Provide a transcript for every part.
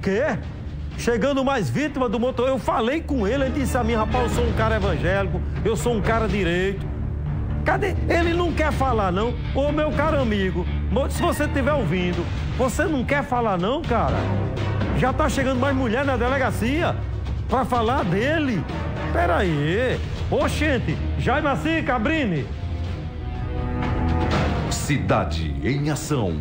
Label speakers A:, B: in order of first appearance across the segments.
A: Quê? Chegando mais vítima do motor, eu falei com ele disse a mim, rapaz, eu sou um cara evangélico, eu sou um cara direito. Cadê? Ele não quer falar, não. Ô, meu caro amigo, se você estiver ouvindo, você não quer falar, não, cara? Já tá chegando mais mulher na delegacia pra falar dele. Peraí. Ô, gente, Jaime Cabrini.
B: Cidade em Ação.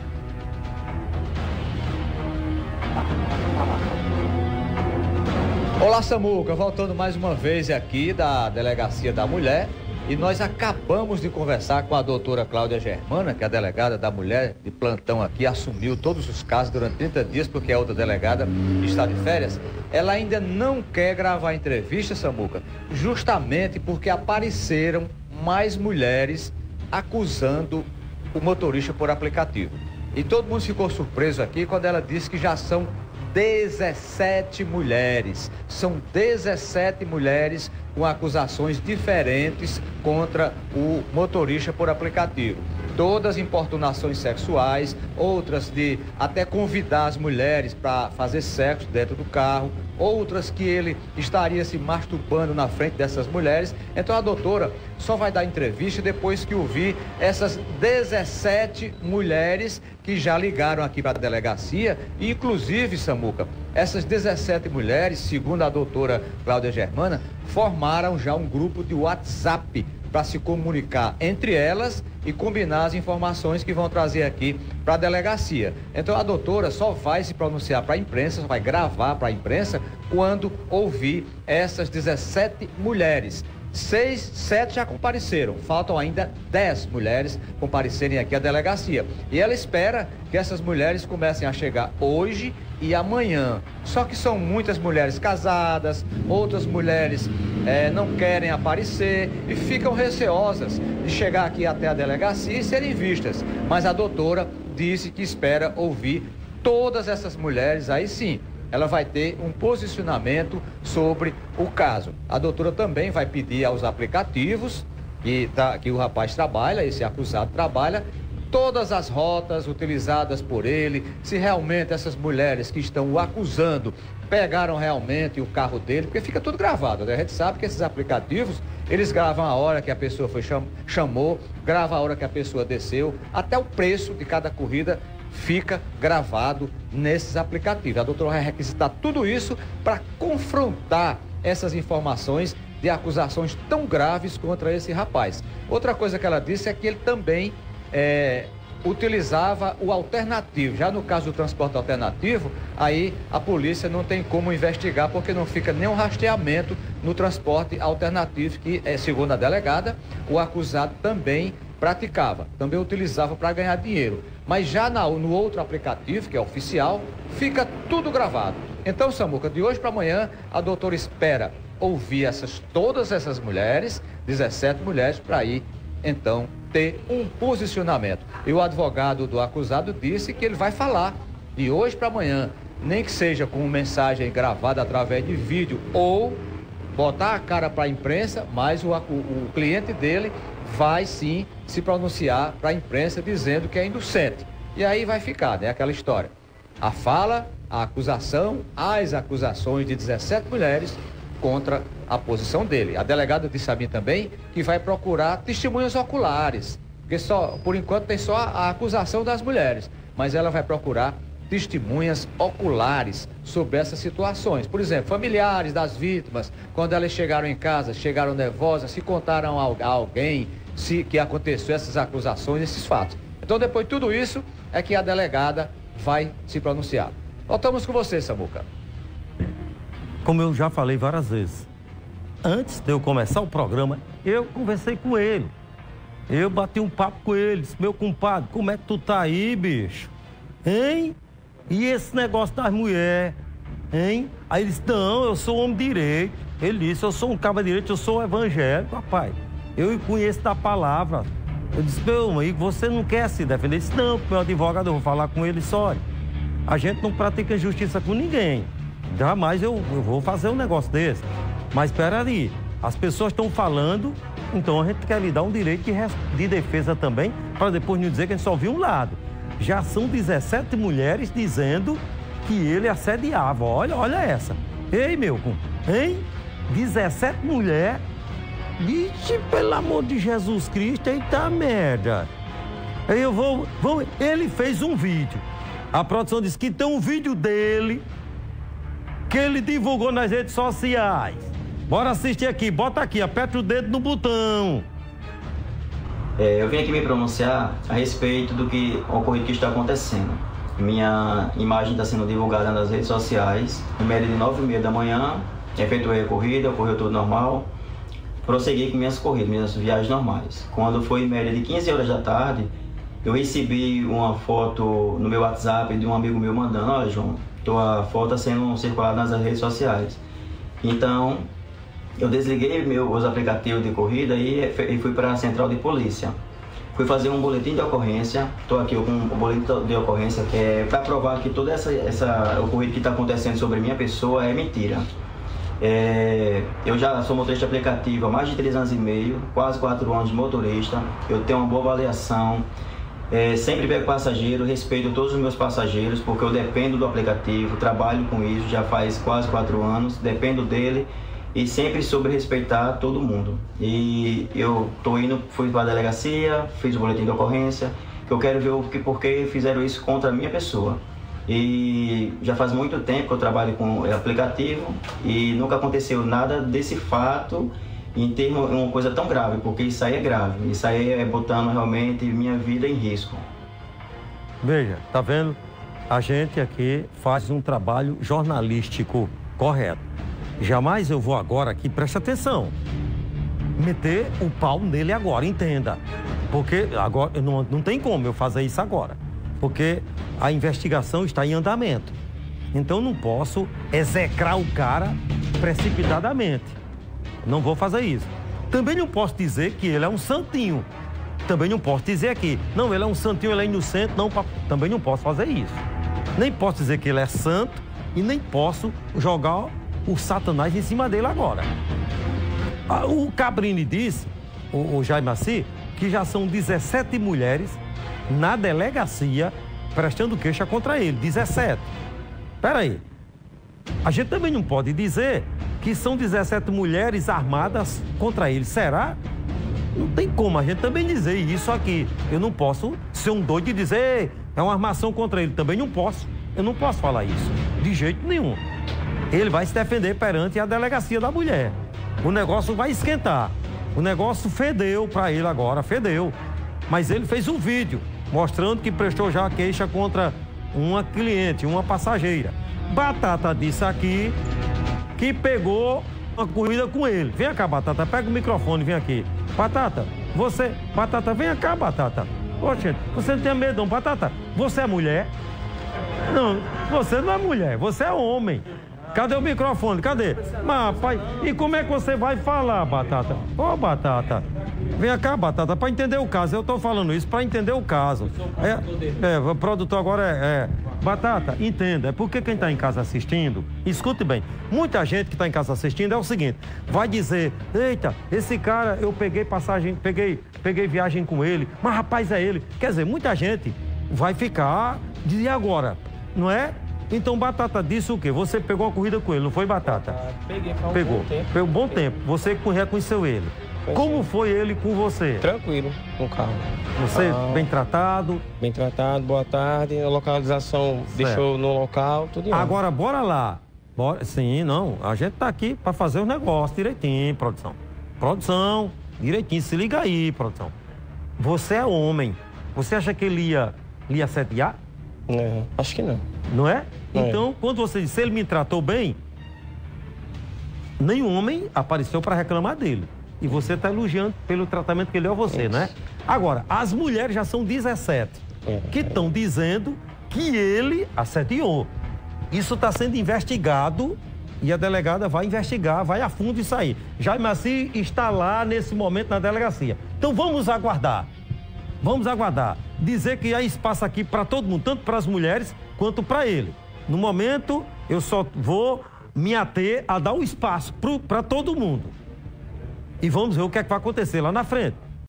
C: Olá, Samuca, voltando mais uma vez aqui da Delegacia da Mulher, e nós acabamos de conversar com a doutora Cláudia Germana, que é a delegada da mulher de plantão aqui, assumiu todos os casos durante 30 dias, porque a outra delegada está de férias. Ela ainda não quer gravar entrevista, Samuca, justamente porque apareceram mais mulheres acusando o motorista por aplicativo. E todo mundo ficou surpreso aqui quando ela disse que já são 17 mulheres. São 17 mulheres com acusações diferentes contra o motorista por aplicativo. Todas importunações sexuais, outras de até convidar as mulheres para fazer sexo dentro do carro, outras que ele estaria se masturbando na frente dessas mulheres. Então a doutora só vai dar entrevista depois que ouvir essas 17 mulheres que já ligaram aqui para a delegacia. E, inclusive, Samuca, essas 17 mulheres, segundo a doutora Cláudia Germana, formaram já um grupo de WhatsApp para se comunicar entre elas e combinar as informações que vão trazer aqui para a delegacia. Então a doutora só vai se pronunciar para a imprensa, só vai gravar para a imprensa quando ouvir essas 17 mulheres. 7 já compareceram, faltam ainda 10 mulheres comparecerem aqui à delegacia. E ela espera que essas mulheres comecem a chegar hoje e amanhã. Só que são muitas mulheres casadas, outras mulheres não querem aparecer e ficam receosas de chegar aqui até a delegacia e serem vistas. Mas a doutora disse que espera ouvir todas essas mulheres, aí sim ela vai ter um posicionamento sobre o caso. A doutora também vai pedir aos aplicativos que o rapaz trabalha, esse acusado trabalha, todas as rotas utilizadas por ele, se realmente essas mulheres que estão o acusando pegaram realmente o carro dele, porque fica tudo gravado, né? A gente sabe que esses aplicativos, eles gravam a hora que a pessoa chamou, gravam a hora que a pessoa desceu, até o preço de cada corrida fica gravado nesses aplicativos. A doutora vai requisitar tudo isso para confrontar essas informações de acusações tão graves contra esse rapaz. Outra coisa que ela disse é que ele também utilizava o alternativo. Já no caso do transporte alternativo, aí a polícia não tem como investigar porque não fica nenhum rastreamento no transporte alternativo que, segundo a delegada, o acusado também praticava, também utilizava para ganhar dinheiro. Mas já no outro aplicativo, que é oficial, fica tudo gravado. Então, Samuca, de hoje para amanhã, a doutora espera ouvir todas essas mulheres, 17 mulheres, para ir, então, ter um posicionamento. E o advogado do acusado disse que ele vai falar de hoje para amanhã, nem que seja com mensagem gravada através de vídeo ou botar a cara para a imprensa, mas o cliente dele vai sim se pronunciar para a imprensa dizendo que é inocente. E aí vai ficar, né, aquela história. A fala, a acusação, as acusações de 17 mulheres contra a posição dele. A delegada disse a mim também que vai procurar testemunhas oculares, porque por enquanto tem só a acusação das mulheres, mas ela vai procurar testemunhas oculares sobre essas situações. Por exemplo, familiares das vítimas, quando elas chegaram em casa, chegaram nervosas, se contaram a alguém que aconteceu essas acusações, esses fatos. Então, depois de tudo isso, é que a delegada vai se pronunciar. Voltamos com você, Samuca.
A: Como eu já falei várias vezes, antes de eu começar o programa, eu conversei com ele. Eu bati um papo com ele, disse, meu compadre, como é que tu tá aí, bicho? Hein? E esse negócio das mulheres, hein? Aí ele disse, não, eu sou homem direito. Ele disse, eu sou um cabra direito, eu sou evangélico, rapaz. Eu conheço da palavra. Eu disse, meu amigo, você não quer se defender? Ele disse, não, meu advogado, eu vou falar com ele só. A gente não pratica justiça com ninguém. Jamais eu vou fazer um negócio desse. Mas espera aí, as pessoas estão falando, então a gente quer lhe dar um direito de defesa também, para depois não dizer que a gente só viu um lado. Já são 17 mulheres dizendo que ele assediava. Olha essa. Ei, meu, hein? 17 mulheres. Vixe, pelo amor de Jesus Cristo, eita merda. Aí eu vou... Ele fez um vídeo. A produção disse que tem um vídeo dele que ele divulgou nas redes sociais. Bora assistir aqui, bota aqui, aperta o dedo no botão.
D: Eu vim aqui me pronunciar a respeito do que ocorrido que está acontecendo. Minha imagem está sendo divulgada nas redes sociais. Em média de 9h30 da manhã, efetuei a corrida, ocorreu tudo normal. Prossegui com minhas corridas, minhas viagens normais. Quando foi em média de 15 horas da tarde, eu recebi uma foto no meu WhatsApp de um amigo meu mandando: olha, João, tua foto está sendo circulada nas redes sociais. Então, eu desliguei os aplicativos de corrida e fui para a central de polícia. Fui fazer um boletim de ocorrência. Estou aqui com um boletim de ocorrência que é para provar que toda essa ocorrida que está acontecendo sobre minha pessoa é mentira. Eu já sou motorista aplicativo há mais de 3 anos e meio, quase 4 anos de motorista. Eu tenho uma boa avaliação. Sempre pego passageiro, respeito todos os meus passageiros, porque eu dependo do aplicativo, trabalho com isso já faz quase 4 anos, dependo dele e sempre soube respeitar todo mundo. E eu fui para a delegacia, fiz o boletim de ocorrência, que eu quero ver por que fizeram isso contra a minha pessoa. E já faz muito tempo que eu trabalho com aplicativo e nunca aconteceu nada desse fato em termos de uma coisa tão grave, porque isso aí é grave, isso aí é botando realmente minha vida em risco.
A: Veja, tá vendo? A gente aqui faz um trabalho jornalístico correto. Jamais eu vou agora aqui, preste atenção, meter o pau nele agora, entenda. Porque agora não tem como eu fazer isso agora, porque a investigação está em andamento. Então não posso execrar o cara precipitadamente. Não vou fazer isso. Também não posso dizer que ele é um santinho. Também não posso dizer aqui, não, ele é um santinho, ele é inocente. Não, também não posso fazer isso. Nem posso dizer que ele é santo e nem posso jogar o Satanás em cima dele agora. O Cabrini disse, o Jaime Maci, que já são 17 mulheres na delegacia prestando queixa contra ele. 17. Espera aí. A gente também não pode dizer que são 17 mulheres armadas contra ele. Será? Não tem como a gente também dizer isso aqui. Eu não posso ser um doido e dizer é uma armação contra ele. Também não posso. Eu não posso falar isso. De jeito nenhum. Ele vai se defender perante a delegacia da mulher. O negócio vai esquentar. O negócio fedeu para ele agora, fedeu. Mas ele fez um vídeo mostrando que prestou já a queixa contra uma cliente, uma passageira. Batata disse aqui que pegou uma corrida com ele. Vem cá, Batata, pega o microfone, vem aqui. Batata, Batata, vem cá, Batata. Poxa, você não tem medo não, Batata? Você é mulher? Não, você não é mulher, você é homem. Cadê o microfone? Cadê? Mas, pai, e como é que você vai falar, Batata? Ô, Batata, vem cá, Batata, para entender o caso. Eu tô falando isso para entender o caso. O produtor agora Batata, entenda, é porque quem está em casa assistindo, escute bem, muita gente que está em casa assistindo é o seguinte, vai dizer, eita, esse cara, eu peguei passagem, peguei viagem com ele, mas rapaz é ele. Quer dizer, muita gente vai ficar de agora, não é? Então Batata disse o quê? Você pegou a corrida com ele, não foi, Batata?
E: Peguei, foi
A: Pegou.
E: bom tempo.
A: Foi um bom tempo. Você reconheceu ele. Como foi ele com você?
E: Tranquilo, no carro.
A: Você bem tratado?
E: Bem tratado, boa tarde. A localização deixou no local, tudo em ordem.
A: Agora, bora lá. Sim, não. A gente tá aqui para fazer o negócio direitinho, produção. Produção, direitinho. Se liga aí, produção. Você é homem. Você acha que ele ia assediar?
E: Acho que não.
A: Não é? Então, quando você disse, ele me tratou bem, nenhum homem apareceu para reclamar dele. E você está elogiando pelo tratamento que ele deu a você, né? Agora, as mulheres já são 17 que estão dizendo que ele assediou. Isso está sendo investigado e a delegada vai investigar, vai a fundo isso aí. Jaime Maci está lá nesse momento na delegacia. Então vamos aguardar. Vamos aguardar. Dizer que há espaço aqui para todo mundo, tanto para as mulheres quanto para ele. No momento, eu só vou me ater a dar o espaço para todo mundo. E vamos ver o que é que vai acontecer lá na frente.